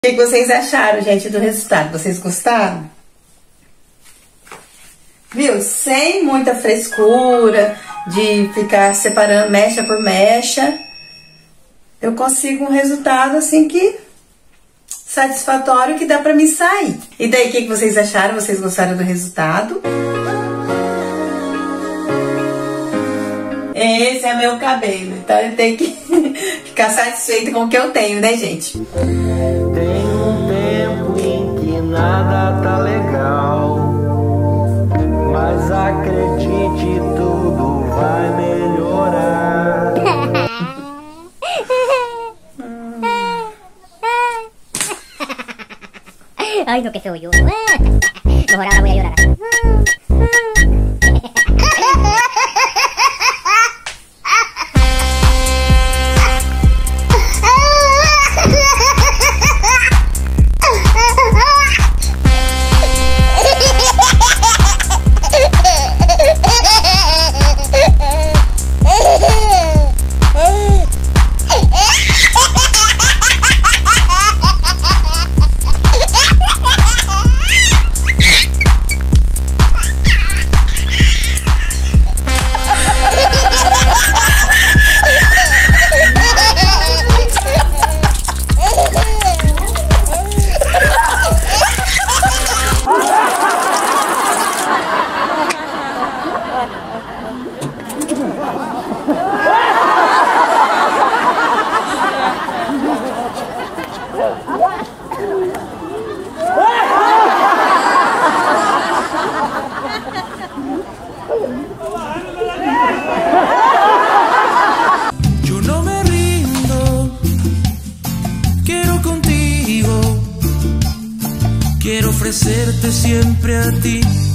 O que vocês acharam, gente, do resultado? Vocês gostaram? Viu? Sem muita frescura de ficar separando mecha por mecha, eu consigo um resultado assim que satisfatório, que dá pra me sair. E daí, o que vocês acharam? Vocês gostaram do resultado? Esse é meu cabelo, então eu tenho que ficar satisfeita com o que eu tenho, né, gente? Tem um tempo em que nada tá legal, mas acredite, tudo vai melhorar. Ay, no, que feo yo. Mejor ahora voy a llorar. Yo no me rindo, quiero contigo, quiero ofrecerte siempre a ti